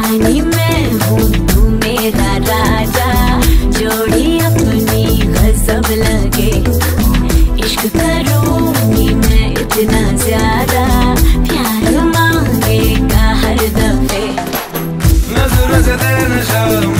रानी मैं हूँ तू मेरा राजा, जोड़ी अपनी गजब लगे। इश्क करूँगी मैं इतना ज्यादा, प्यार मांगेगा हर दफे। नजर से तेरे नशा